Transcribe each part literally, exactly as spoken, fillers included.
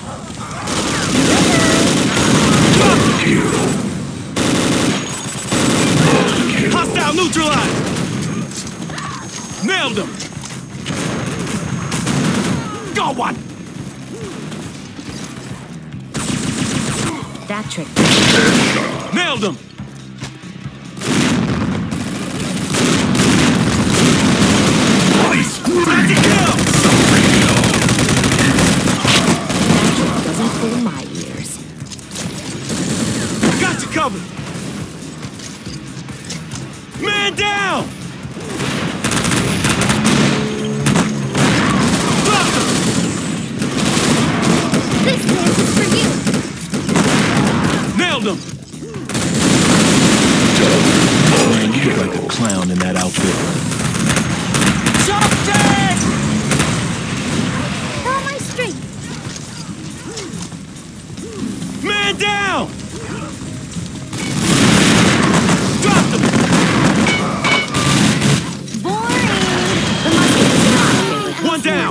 Hostile neutralized! Nailed him! Got one! That trick. Nailed him! That's a kill! That trick doesn't fool my ears. Got you covered! Man down! This dance is for you! Nailed him! Man, you look like a clown in that outfit. Something! All my strength! Man down! Dropped him! Boring! The musket is not my favorite. One down!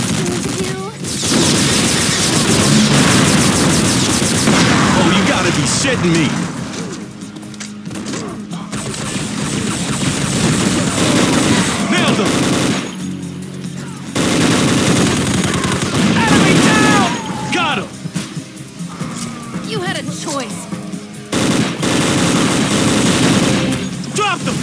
Oh, you gotta be shitting me! Nailed him! Enemy down! Got him! You had a choice. Dropped him!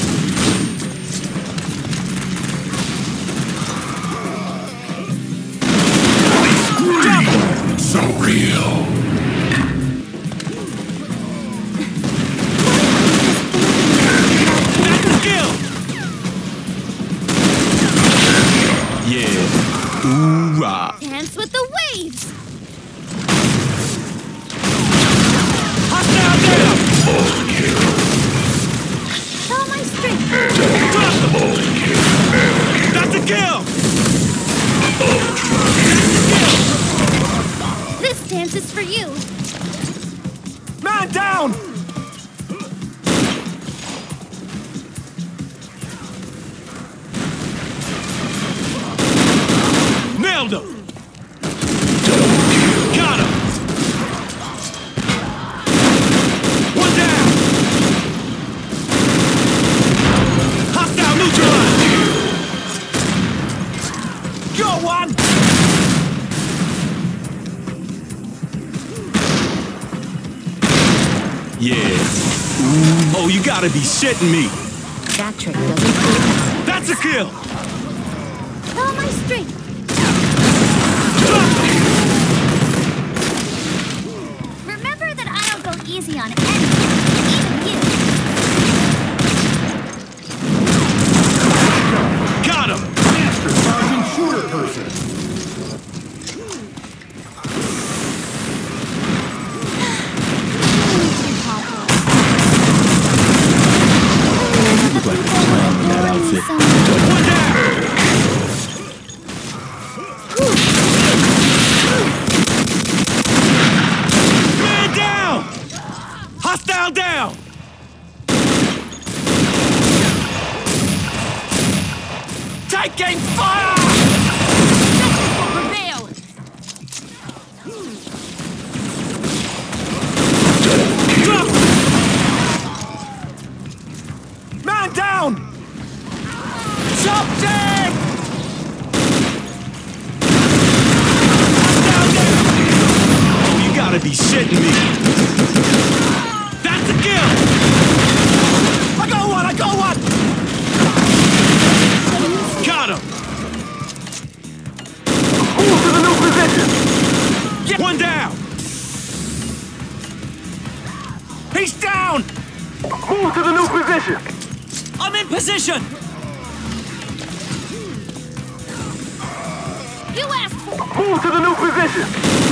Dropped him! So real! That's a kill! Yeah. Hoorah! Dance with the waves! Hostile down! All my strength! Dropped him! That's a kill! This dance is for you! Man down! Nailed him! Got him! One down! Hostile neutralized! Got one! Yeah. Ooh. Oh, you gotta be shitting me! That trick doesn't fool me. That's a kill! All my strength! Remember that I don't go easy on anyone, even you. Got him! Master Sergeant Shooter Person. You look like a clown in that outfit. One down! Man down! Hostile down! Taking fire! Prevail! Drop! Man down! Something! Hostile down! Oh, you gotta be shitting me! That's a kill! I got one! I got one! Got him! Move to the new position. Get one down! He's down! Move to the new position. I'm in position! You asked for Move to the new position.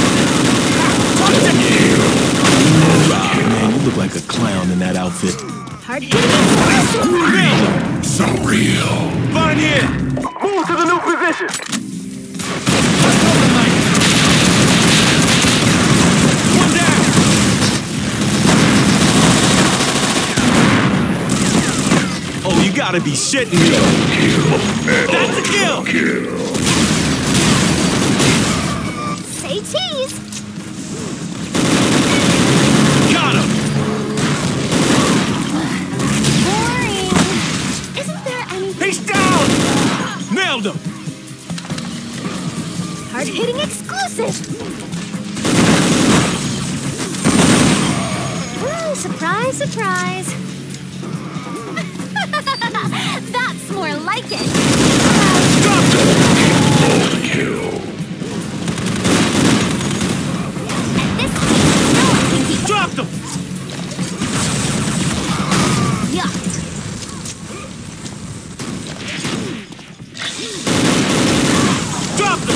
Man, you look like a clown in that outfit. hard hitting. Nailed! So real! Find here! Move to the new position. One down! Oh, you gotta be shitting me! That's a kill! Say cheese. hard-hitting exclusive! Ooh, surprise, surprise! That's more like it! At this point, no one can keep... Drop them! Yuck! Drop them!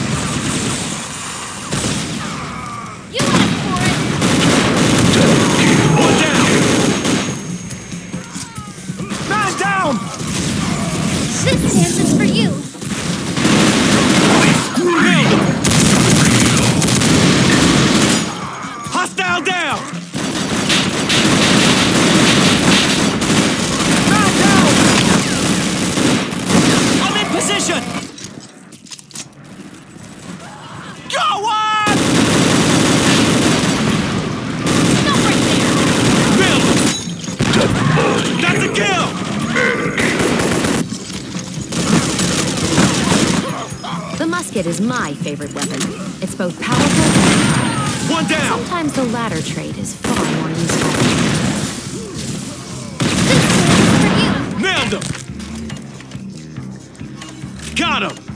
You went for it! One down! Man down! This dance is for you! Nailed him! Hostile down! Man down! I'm in position! Go on! Stop right there! Nailed him! That's a kill! The musket is my favorite weapon. It's both powerful and... One down! Sometimes the latter trait is far more useful. This dance is for you! Nailed him! Got him!